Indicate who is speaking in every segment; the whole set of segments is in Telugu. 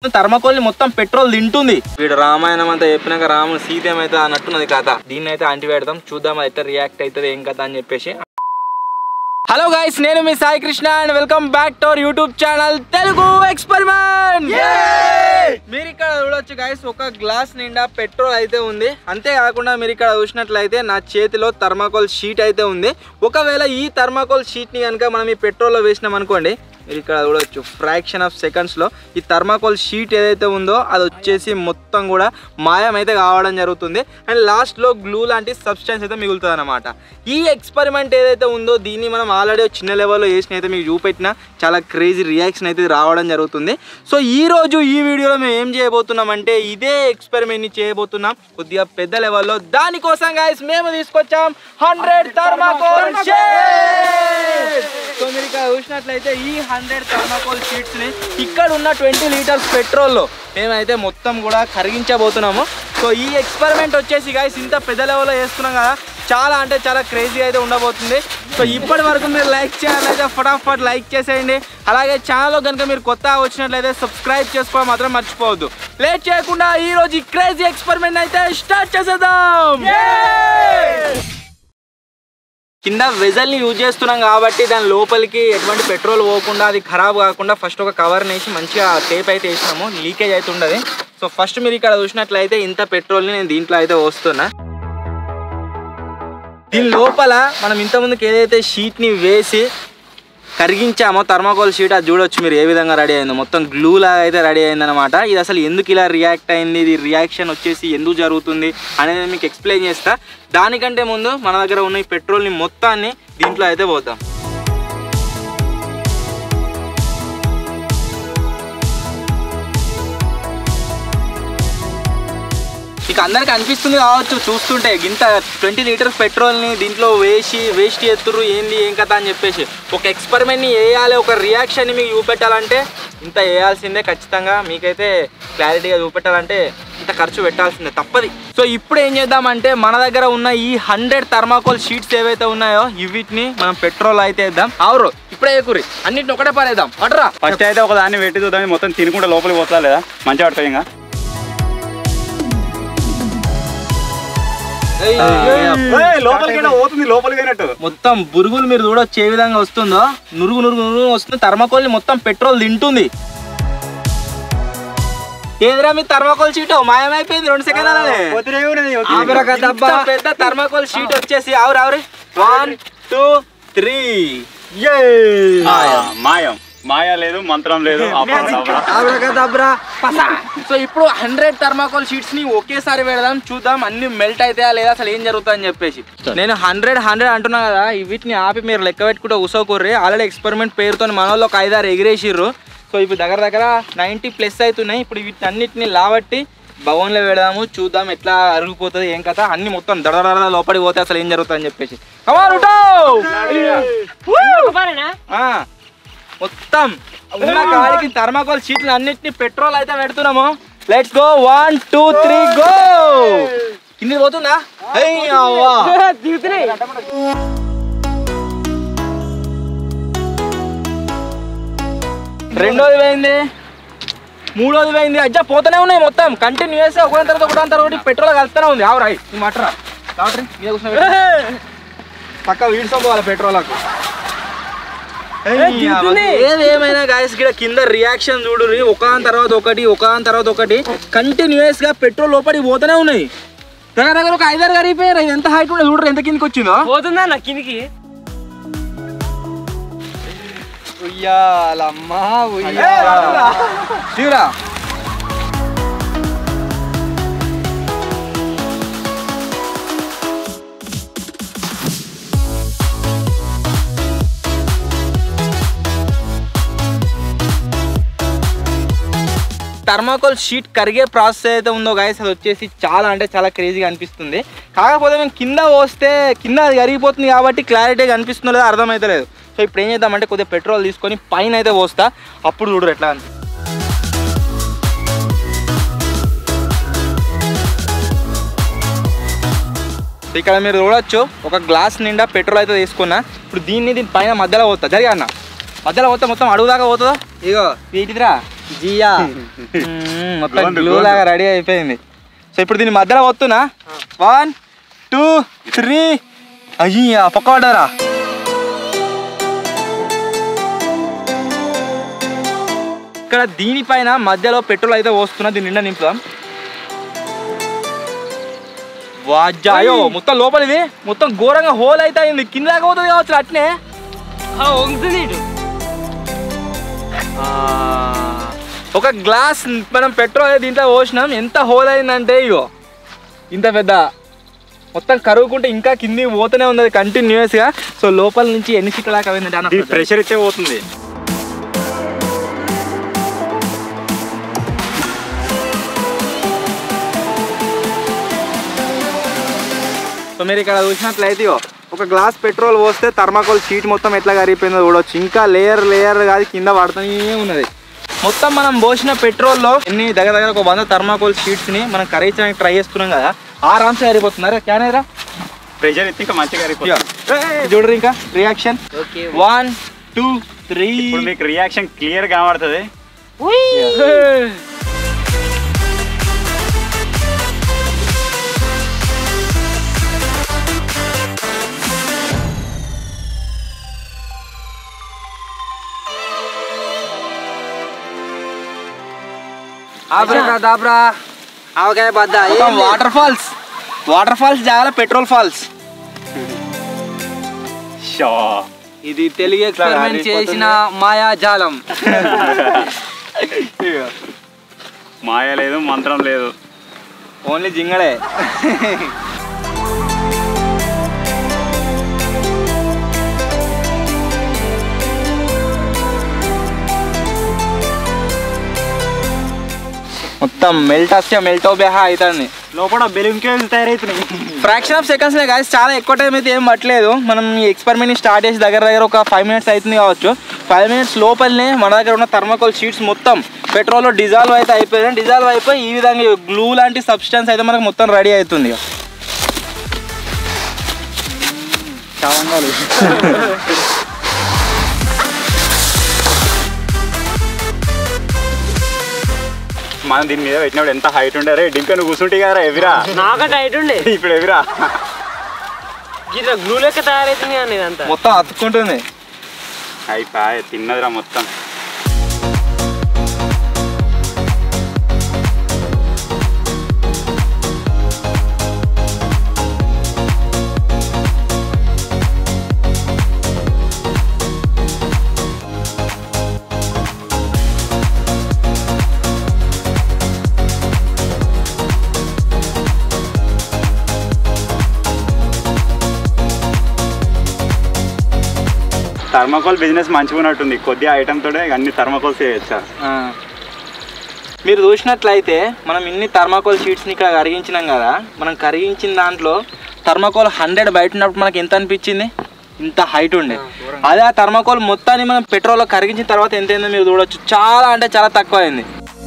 Speaker 1: థర్మాకోల్ ని మొత్తం పెట్రోల్ తింటుంది. వీడు రామాయణం అంతా చెప్పినాక రాముడు సీత ఏమైతే అన్నట్టున్నది కథ. దీన్ని అయితే అంటి పెడతాం, చూద్దాం అయితే రియాక్ట్ అవుతుంది ఏం కథ అని చెప్పేసి. హలో గైస్, నేను మీ Sai Krishna and welcome back to our YouTube channel Telugu experiment. మీరు ఇక్కడ చూడొచ్చు గైస్, ఒక గ్లాస్ నిండా పెట్రోల్ అయితే ఉంది. అంతేకాకుండా మీరు ఇక్కడ చూసినట్లయితే నా చేతిలో థర్మాకోల్ షీట్ అయితే ఉంది. ఒకవేళ ఈ థర్మాకోల్ షీట్ ని కనుక మనం ఈ పెట్రోల్లో వేసినాం అనుకోండి, మీరు ఇక్కడ చూడవచ్చు ఫ్రాక్షన్ ఆఫ్ సెకండ్స్లో ఈ థర్మాకోల్ షీట్ ఏదైతే ఉందో అది వచ్చేసి మొత్తం కూడా మాయం అయితే కావడం జరుగుతుంది. అండ్ లాస్ట్లో గ్లూ లాంటి సబ్స్టెన్స్ అయితే మిగులుతుంది అనమాట. ఈ ఎక్స్పెరిమెంట్ ఏదైతే ఉందో దీన్ని మనం ఆల్రెడీ చిన్న లెవెల్లో చేసిన అయితే మీకు చూపెట్టిన చాలా క్రేజీ రియాక్షన్ అయితే రావడం జరుగుతుంది. సో ఈరోజు ఈ వీడియోలో మేము ఏం చేయబోతున్నామంటే ఇదే ఎక్స్పెరిమెంట్ని చేయబోతున్నాం కొద్దిగా పెద్ద లెవెల్లో. దానికోసం గైస్ మేము తీసుకొచ్చాం 100 థర్మాకోల్ షీట్స్. సో మీరు ఇక్కడ చూసినట్లయితే ఈ 100 థర్మాకోల్ షీట్స్ని ఇక్కడ ఉన్న 20 లీటర్స్ పెట్రోల్లో మేమైతే మొత్తం కూడా కరిగించబోతున్నాము. సో ఈ ఎక్స్పెరిమెంట్ వచ్చేసి గైస్ ఇంత పెద్ద లెవెల్లో చేస్తున్నాం కదా, చాలా అంటే చాలా క్రేజీ అయితే ఉండబోతుంది. సో ఇప్పటి వరకు మీరు లైక్ చేయాలైతే ఫటాఫట్ లైక్ చేసేయండి. అలాగే ఛానల్లో కనుక మీరు కొత్తగా వచ్చినట్లయితే సబ్స్క్రైబ్ చేసుకోవడం మాత్రం మర్చిపోవద్దు. లేట్ చేయకుండా ఈరోజు ఈ క్రేజీ ఎక్స్పెరిమెంట్ అయితే స్టార్ట్ చేసేద్దాం. కింద వెజల్ని యూజ్ చేస్తున్నాం కాబట్టి దాని లోపలికి ఎటువంటి పెట్రోల్ పోకుండా అది ఖరాబ్ కాకుండా ఫస్ట్ ఒక కవర్ని వేసి మంచిగా టేప్ అయితే వేసినాము, లీకేజ్ అయితే ఉండదు. సో ఫస్ట్ మీరు ఇక్కడ చూసినట్లయితే ఇంత పెట్రోల్ని నేను దీంట్లో అయితే వస్తున్నా. దీని లోపల మనం ఇంతకుముందుకు ఏదైతే షీట్ని వేసి కరిగించామో థర్మాకోల్ షీట్, అది చూడొచ్చు మీరు ఏ విధంగా రెడీ అయిందో. మొత్తం గ్లూ లాగా అయితే రెడీ అయిందనమాట. ఇది అసలు ఎందుకు ఇలా రియాక్ట్ అయింది, ఇది రియాక్షన్ వచ్చేసి ఎందుకు జరుగుతుంది అనేది మీకు ఎక్స్ప్లెయిన్ చేస్తా. దానికంటే ముందు మన దగ్గర ఉన్న ఈ పెట్రోల్ని మొత్తాన్ని దీంట్లో అయితే పోతాం. ఇక అందరికి అనిపిస్తుంది కావచ్చు చూస్తుంటే, ఇంత 20 లీటర్స్ పెట్రోల్ని దీంట్లో వేస్ట్ చేస్తుర్రు ఏంది ఏం కథ అని చెప్పేసి. ఒక ఎక్స్పెరిమెంట్ని వేయాలి, ఒక రియాక్షన్ని మీకు చూపెట్టాలంటే ఇంత వేయాల్సిందే ఖచ్చితంగా. మీకైతే క్లారిటీగా చూపెట్టాలంటే ఇంత ఖర్చు పెట్టాల్సిందే, తప్పది. సో ఇప్పుడు ఏం చేద్దామంటే మన దగ్గర ఉన్న ఈ 100 థర్మాకోల్ షీట్స్ ఏవైతే ఉన్నాయో వీటిని మనం పెట్రోల్ అయితే వేద్దాం. ఆవురు ఇప్పుడే ఎక్కురి అన్నింటిని ఒకటే పారేద్దాం. అట్రా
Speaker 2: ఫస్ట్ అయితే ఒక దాన్ని పెట్టి చూద్దాం, మొత్తం తినుకుంటే లోపలికి పోతా లేదా మంచిగా పడుతుంది. ఇంకా
Speaker 1: మొత్తం బురుగులు మీరు చూడొచ్చు ఏ విధంగా వస్తుందో, నురుగు నురుగు నురుగు వస్తుంది. థర్మాకోల్ ని మొత్తం పెట్రోల్ తింటుంది. ఏదిరా మీ థర్మాకోల్ షీట్ మాయమైపోయింది 2 సెకండ్లనే. పెద్ద థర్మాకోల్ షీట్ వచ్చేసి ఆవురు 1 2 3
Speaker 2: మాయం మాయా లేదు, మంత్రం లేదు.
Speaker 1: సో ఇప్పుడు 100 థర్మాకోల్ షీట్స్ ని ఒకేసారి పెడదాం, చూద్దాం అన్ని మెల్ట్ అయితే లేదా అసలు ఏం జరుగుతుందని చెప్పేసి. నేను 100 అంటున్నా కదా, వీటిని ఆపి మీరు లెక్క పెట్టుకుంటే ఉసోకుర్రి. ఆల్రెడీ ఎక్స్పెరిమెంట్ పేరుతో మన వాళ్ళు ఒక 5-6 ఎగిరేసిర్రు. సో ఇప్పుడు దగ్గర 90+ అవుతున్నాయి. ఇప్పుడు వీటిని అన్నిటిని లాబట్టి భవన్లో పెడదాము, చూద్దాం ఎట్లా అరిగిపోతుంది ఏం కథ. అన్ని మొత్తం దడదడ లోపలికి పోతే అసలు ఏం జరుగుతుందని చెప్పేసి. మొత్తం ఉన్న కాడికి థర్మాకోల్ షీట్లు అన్నిటిని పెట్రోల్ అయితే పెడుతున్నాము. Let's go 1 2 3 go. కింది పోతుందా? రెండోది పోయింది, మూడోది పోయింది. అజ్జా పోతూనే ఉన్నాయి మొత్తం కంటిన్యూస్ ఒకదాని తర్వాత ఒకటి పెట్రోల్ కలుస్తూనే ఉంది. ఆవురాయి మటరా కాబట్టి మీద కూర్చొని పక్క వీడ్సోపోవాలి పెట్రోల్కు. ఏదేమైనా గాయస్ ఇక్కడ కింద రియాక్షన్ చూడు, ఒకదాని తర్వాత ఒకటి కంటిన్యూస్ గా పెట్రోల్ లోపలికి పోతూనే ఉన్నాయి. దగ్గర ఒక 5-6 కరిగిపోయారు. ఎంత హైట్ ఉండదు చూడరు, ఎంత కిందికి వచ్చిందో.
Speaker 3: పోతుందా నా కిందికి?
Speaker 1: తీరా థర్మాకోల్ షీట్ కరిగే ప్రాసెస్ అయితే ఉందో గైస్, అది వచ్చేసి చాలా అంటే చాలా క్రేజీగా అనిపిస్తుంది. కాకపోతే మేము కింద పోస్తే కింద అది కరిగిపోతుంది కాబట్టి క్లారిటీగా అనిపిస్తుందో లేదో అర్థమైతే లేదు. సో ఇప్పుడు ఏం చేద్దామంటే కొద్దిగా పెట్రోల్ తీసుకొని పైన అయితే పోస్తా, అప్పుడు చూడరు ఎట్లా అని. ఇక్కడ మీరు చూడొచ్చు ఒక గ్లాస్ నిండా పెట్రోల్ అయితే తీసుకున్నా. ఇప్పుడు దీని పైన మధ్యలో పోతా, జరిగా అన్న మధ్యలో పోతే మొత్తం అడుగుదాకా పోతుందా? ఇగో వీటిదిరా జియా మొత్తం గ్లూ లాగా రెడీ అయిపోయింది. సో ఇప్పుడు దీని మధ్యలో వస్తున్నా 1 2 3 అయ్యా పక్కడారా. ఇక్కడ దీనిపైన మధ్యలో పెట్రోల్ అయితే వస్తున్నా, దీని నిండా నింపుదాం. వాజాయో మొత్తం లోపల ఇది మొత్తం ఘోరంగా హోల్ అయితే అయింది, కింద దాకా పోతుంది కావచ్చు అట్నే. ఒక గ్లాస్ మనం పెట్రోల్ దీంట్లో పోసినాం, ఎంత హోల్ అయిందంటే ఇగో ఇంత పెద్ద, మొత్తం కరుగుకుంటే ఇంకా కింది పోతూనే ఉంది కంటిన్యూస్గా. సో లోపల నుంచి ఎన్ని సీట్ల దాకా అయిందంటే
Speaker 2: ప్రెషర్ ఇచ్చే పోతుంది.
Speaker 1: సో మీరు ఇక్కడ చూసినట్లయితే ఒక గ్లాస్ పెట్రోల్ పోస్తే థర్మాకోల్ షీట్ మొత్తం ఎట్లా కరిగిపోయిందో చూడవచ్చు. ఇంకా లేయర్ లేయర్ కాదు కింద పడుతూనే ఉన్నది. మొత్తం మనం పోసిన పెట్రోల్లో ఎన్ని దగ్గర ఒక 100 థర్మాకోల్ షీట్స్ని మనం కరిగించడానికి ట్రై చేస్తున్నాం కదా, ఆరామ్సే కరిగిపోతున్నారు. క్యానేరా
Speaker 2: ప్రెషర్ ఇస్తే ఇంకా మంచిగా కరిగిపోతుంది.
Speaker 1: చూడరు ఇంకా రియాక్షన్ 1 2 3.
Speaker 2: ఇప్పుడు మీకు రియాక్షన్ క్లియర్ కనబడుతుంది. వాటర్ ఫాల్స్ జాగాల పెట్రోల్ ఫాల్స్. ఇది తెలుగు ఎక్స్పెరిమెంట్ చేసిన మాయాజాలం. మాయ లేదు, మంత్రం లేదు,
Speaker 1: ఓన్లీ జింగడే. మొత్తం మెల్ట్ వస్తే మెల్టో బేహా అవుతుంది.
Speaker 2: లోపల బెలూన్ కేవ్స్ తయారవుతున్నాయి.
Speaker 1: ఫ్రాక్షన్ ఆఫ్ సెకండ్స్లే గాయస్, చాలా ఎక్కువ టైం అయితే ఏం పట్టలేదు. మనం ఈ ఎక్స్పెరిమెంట్ని స్టార్ట్ చేసి దగ్గర ఒక 5 minutes అవుతుంది కావచ్చు. 5 minutes లోపలనే మన దగ్గర ఉన్న థర్మాకోల్ షీట్స్ మొత్తం పెట్రోల్లో డిజాల్వ్ అయితే అయిపోయింది. డిజాల్వ్ అయిపోయి ఈ విధంగా గ్లూ లాంటి సబ్స్టెన్స్ అయితే మనకు మొత్తం రెడీ అవుతుంది.
Speaker 2: మనం దీని మీద పెట్టినప్పుడు ఎంత హైట్ ఉండే రే డింక, నువ్వు కూర్చుంటే కదా ఎవిరా,
Speaker 3: నాకంటే హైట్ ఉండే
Speaker 2: ఇప్పుడు ఎవిరా
Speaker 3: ఇట్లా గ్లూ లెక్క తయారైతుంది కానీ ఇదంతా
Speaker 1: మొత్తం అతుక్కుంటుంది.
Speaker 2: అయిపోయి తిన్నదిరా మొత్తం. థర్మాకోల్ బిజినెస్ మంచిగా ఉన్నట్టుంది. కొద్దిగా ఐటమ్ తోటే అన్ని థర్మాకోల్స్ చేయొచ్చా.
Speaker 1: మీరు చూసినట్లయితే మనం ఇన్ని థర్మాకోల్ షీట్స్ని ఇక్కడ కరిగించినాం కదా, మనం కరిగించిన దాంట్లో థర్మాకోల్ 100 బయట ఉన్నప్పుడు మనకి ఎంత అనిపించింది, ఇంత హైట్ ఉండే. అదే ఆ థర్మాకోల్ మొత్తాన్ని మనం పెట్రోల్లో కరిగించిన తర్వాత ఎంత అయిందో మీరు చూడవచ్చు. చాలా అంటే చాలా తక్కువ అయింది.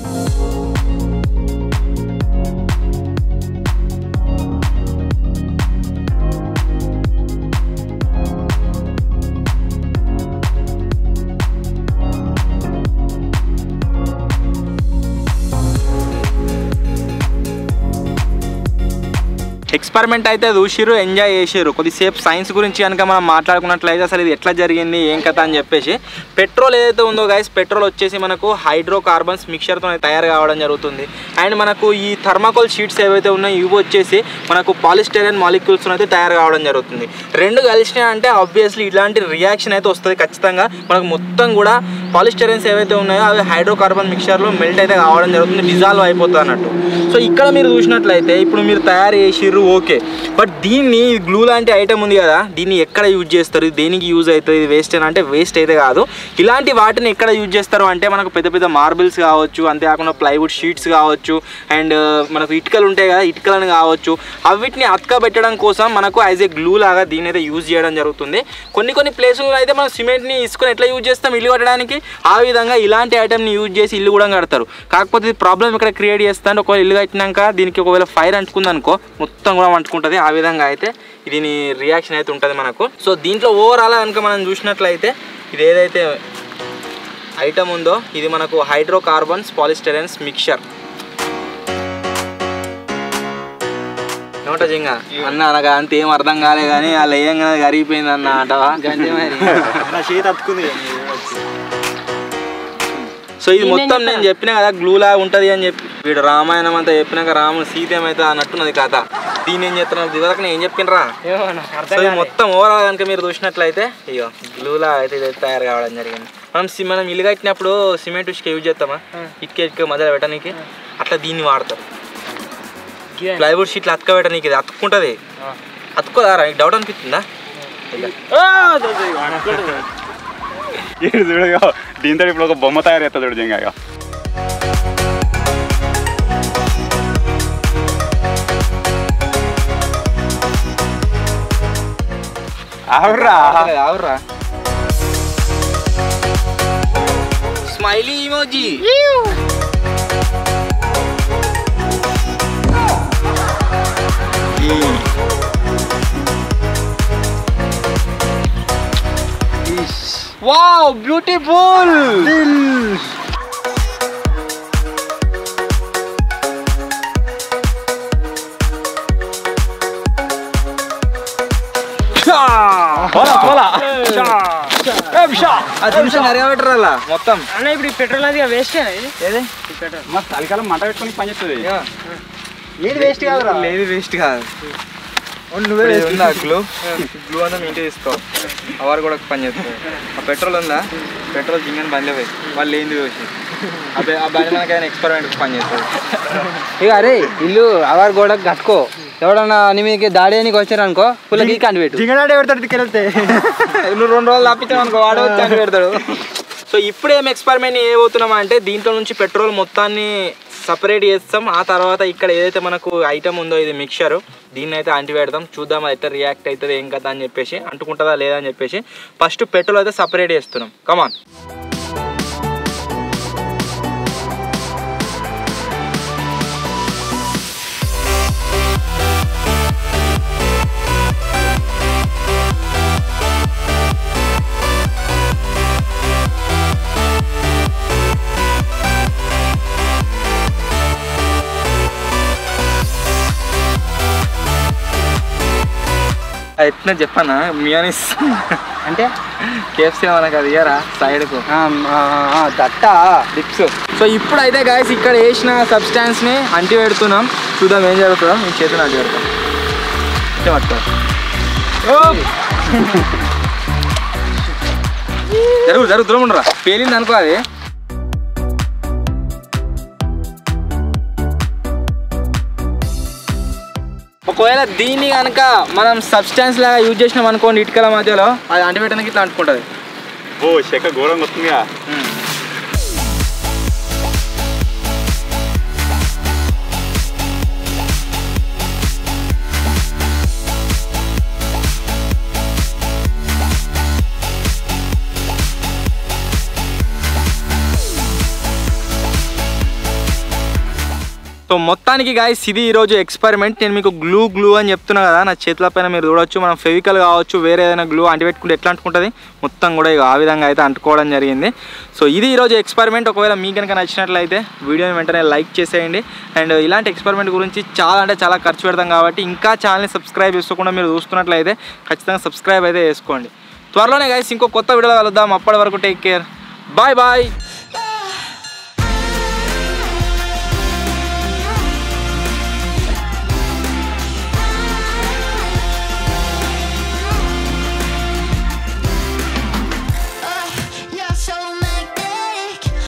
Speaker 1: ఎక్స్పెరిమెంట్ అయితే చూసిర్రు, ఎంజాయ్ చేసిర్రు. కొద్దిసేపు సైన్స్ గురించి కనుక మనం మాట్లాడుకున్నట్లయితే అసలు ఇది ఎట్లా జరిగింది ఏం కథ అని చెప్పేసి, పెట్రోల్ ఏదైతే ఉందో గైస్, పెట్రోల్ వచ్చేసి మనకు హైడ్రోకార్బన్స్ మిక్చర్తో తయారు కావడం జరుగుతుంది. అండ్ మనకు ఈ థర్మాకోల్ షీట్స్ ఏవైతే ఉన్నాయో ఇవి వచ్చేసి మనకు పాలిస్టైరెన్ మాలిక్యూల్స్తో అయితే తయారు కావడం జరుగుతుంది. రెండు కలిసినాయి అంటే ఆబ్వియస్లీ ఇలాంటి రియాక్షన్ అయితే వస్తుంది ఖచ్చితంగా. మనకు మొత్తం కూడా పాలిస్టైరెన్స్ ఏవైతే ఉన్నాయో అవి హైడ్రోకార్బన్ మిక్చర్లో మెల్ట్ అయితే కావడం జరుగుతుంది, డిజాల్వ్ అయిపోతుంది అన్నట్టు. సో ఇక్కడ మీరు చూసినట్లయితే ఇప్పుడు మీరు తయారు చేసిర్రు ఓకే, బట్ దీన్ని గ్లూ లాంటి ఐటమ్ ఉంది కదా, దీన్ని ఎక్కడ యూజ్ చేస్తారు, దేనికి యూజ్ అవుతుంది, ఇది వేస్ట్ అని అంటే వేస్ట్ అయితే కాదు. ఇలాంటి వాటిని ఎక్కడ యూజ్ చేస్తారు అంటే మనకు పెద్ద పెద్ద మార్బుల్స్ కావచ్చు, అంతేకాకుండా ప్లైవుడ్ షీట్స్ కావచ్చు, అండ్ మనకు ఇటుకలు ఉంటాయి కదా, ఇటుకలను కావచ్చు, అవిటిని అతకబెట్టడం కోసం మనకు యాజ్ ఏ గ్లూ లాగా దీని అయితే యూజ్ చేయడం జరుగుతుంది. కొన్ని ప్లేసుల్లో అయితే మనం సిమెంట్ని ఇసుకొని ఎట్లా యూజ్ చేస్తాం ఇల్లు కట్టడానికి, ఆ విధంగా ఇలాంటి ఐటమ్ని యూజ్ చేసి ఇల్లు కూడా కడతారు. కాకపోతే ఇది ప్రాబ్లం ఇక్కడ క్రియేట్ చేస్తాను. ఒకవేళ ఇల్లు కట్టినాక దీనికి ఒకవేళ ఫైర్ అంటుకుంది అనుకో మొత్తం కూడా అంటుకుంటుంది. ఆ విధంగా అయితే దీని రియాక్షన్ అయితే ఉంటుంది మనకు. సో దీంట్లో ఓవరాల్ కనుక మనం చూసినట్లయితే ఇది ఏదైతే ఐటమ్ ఉందో ఇది మనకు హైడ్రోకార్బన్స్ పాలిస్టైరెన్స్ మిక్చర్. ఏమంటా జింగా అన్న అనగా అంత ఏం అర్థం కాలే కానీ వాళ్ళు వేయంగా కరిగిపోయింది అన్న అంటవా గంటే మరి
Speaker 2: నా చేతి అతుకుంది.
Speaker 1: సో ఇది మొత్తం నేను చెప్పినా కదా గ్లూలా ఉంటుంది అని చెప్పి వీడు రామాయణం అంతా చెప్పినాక రాముడు సీత ఏమైతే అన్నట్టున్నది కథ. దీన్ని ఏం చెప్తున్నారు దివరకు నేను ఏం చెప్పినరా. సో ఇది మొత్తం ఓవరాల్ కనుక మీరు చూసినట్లయితే ఇగో గ్లూలా అయితే ఇది తయారు కావడం జరిగింది. మనం ఇల్లు కట్టినప్పుడు సిమెంట్ ఇటుక యూజ్ చేస్తామా, ఇటుక మధ్యలో పెట్టడానికి, అట్లా దీన్ని వాడతారు. ప్లైవుడ్ షీట్లు అతుక పెట్టడానికి ఇది అతుక్కుంటుంది. అతుక్కోదారా నీకు డౌట్ అనిపిస్తుందా?
Speaker 2: చూడగా దీంతో ఇప్పుడు ఒక బొమ్మ తయారు చేస్తా చూడు జింగా. ఆవురా
Speaker 1: ఆవురా స్మైలీ ఇమోజీ. Wow, beautiful! అరగబెట్టరా మొత్తం
Speaker 3: అన్న. ఇప్పుడు పెట్రోల్ అది వేస్ట్
Speaker 1: ఏది
Speaker 2: మా చలికాలం మంట పెట్టుకొని పని చేస్తుంది.
Speaker 1: ఏది వేస్ట్ కాదురా. లేదు వేస్ట్ కాదు. నువ్వే ఉందా గ్లూ అంతా మీ ఇంటికి తీసుకో. అవర్ కూడా పని చేస్తుంది. ఆ పెట్రోల్ ఉందా, పెట్రోల్ జింగని బండి పోయి వాళ్ళు ఏంది చూసి ఆ బండి మనకైనా ఎక్స్పెరిమెంట్ పని చేస్తుంది.
Speaker 4: ఇక అరే ఇల్లు అవర్ గోడకు కట్టుకో. ఎవడన్నా నీ మీదకి దాడి అని వచ్చారనుకో పుల్లకి కంటి పెట్టు.
Speaker 2: జింగడాడే పెడతాడు తిక్కెళ్తే.
Speaker 1: నువ్వు 2 రోజులు తప్పించావు అనుకో వాడు వచ్చి కంటి పెడతాడు. సో ఇప్పుడు ఏం ఎక్స్పెరిమెంట్ చేయబోతున్నాం అంటే దీంట్లో నుంచి పెట్రోల్ మొత్తాన్ని సపరేట్ చేస్తాం. ఆ తర్వాత ఇక్కడ ఏదైతే మనకు ఐటమ్ ఉందో ఇది మిక్చర్, దీన్ని అయితే అంటి పెడతాం. చూద్దాం అది అయితే రియాక్ట్ అవుతుంది ఏం కదా అని చెప్పేసి, అంటుకుంటుందా లేదా అని చెప్పేసి. ఫస్ట్ పెట్రోల్ అయితే సపరేట్ చేస్తున్నాం. కమాన్. ఎట్లా చెప్పానా మియానిస్
Speaker 4: అంటే
Speaker 1: కేఎఫ్సీ మనకు అది ఇయ్యరా సైడ్కు
Speaker 4: దట్ట
Speaker 1: డిప్స్. సో ఇప్పుడు అయితే గాయస్ ఇక్కడ వేసిన సబ్స్టాన్స్ని అంటి పెడుతున్నాం. చూద్దాం ఏం జరుగుతుందో. మీ చేతులు అంటి పెడతాం. దూరం ఉండరా పేలింది అనుకో. అది ఒకవేళ దీన్ని కనుక మనం సబ్స్టాన్స్ లాగా యూజ్ చేసినాం అనుకోండి ఇటుకల మధ్యలో, అది అంటిపెట్టడానికి ఇట్లా అంటుకుంటుంది.
Speaker 2: ఓ చెక్క ఘోరంగా వస్తుందిగా.
Speaker 1: సో మొత్తానికి గాయస్ ఇది ఈరోజు ఎక్స్పెరిమెంట్. నేను మీకు గ్లూ అని చెప్తున్నా కదా, నా చేతుల పైన మీరు చూడొచ్చు. మనం ఫెవికల్ కావచ్చు, వేరే ఏదైనా గ్లూ అంటిపెట్టుకుంటే ఎట్లా అంటుకుంటుంది మొత్తం కూడా ఇక ఆ విధంగా అయితే అంటుకోవడం జరిగింది. సో ఇది ఈరోజు ఎక్స్పెరిమెంట్. ఒకవేళ మీకు కనుక నచ్చినట్లయితే వీడియోని వెంటనే లైక్ చేసేయండి. అండ్ ఇలాంటి ఎక్స్పెరిమెంట్ గురించి చాలా అంటే చాలా ఖర్చు పెడతాం కాబట్టి ఇంకా ఛానల్ని సబ్స్క్రైబ్ చేసుకోకుండా మీరు చూస్తున్నట్లయితే ఖచ్చితంగా సబ్స్క్రైబ్ అయితే చేసుకోండి. త్వరలోనే గాయస్ ఇంకో కొత్త వీడియోలో కలుద్దాం. అప్పటి వరకు టేక్ కేర్. Bye bye.